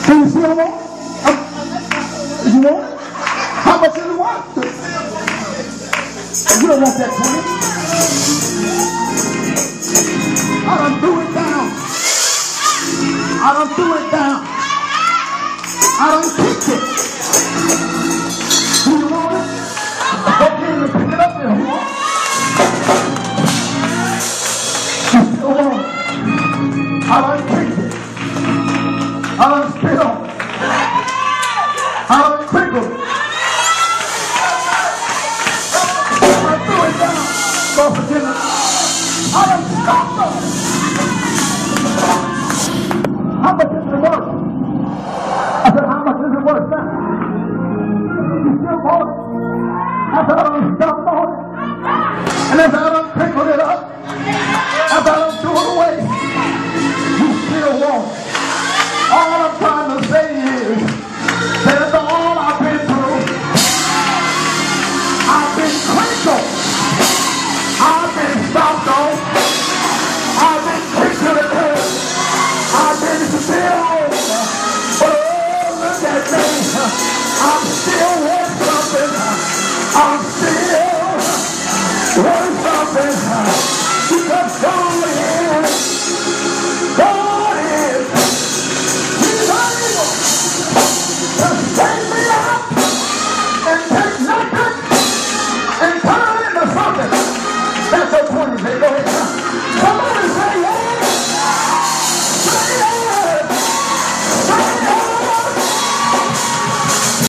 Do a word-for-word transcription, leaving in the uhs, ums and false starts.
Do you still want? Uh, you want? How much do you want? You don't want that twenty. I done threw it down. I done threw it down. I done kicked it. Do you want it? Okay, let's pick it up there. You want? You still want it? I done kicked it. I done spit on it. I done crippled it. I threw it down. Go for dinner. I done stopped on it. How much is it worth? I said, how much is it worth now? You still want it? I said, I done stopped on it. And as I done crippled it up, as I done threw it away, you still want it. All I'm trying to say is that after all I've been through, I've been crinkled, I've been stomped on, I've been kicked to the curb, I've been spit on, but oh, look at me, I'm still worth something, I'm still worth something, because God is, God